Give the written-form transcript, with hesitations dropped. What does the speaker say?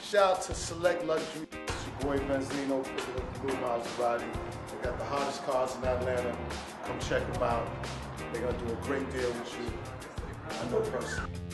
Shout out to Select Luxury. It's your boy Benzino, Beautiful Maserati. They got the hottest cars in Atlanta. Come check them out. They're gonna do a great deal with you. I know personally.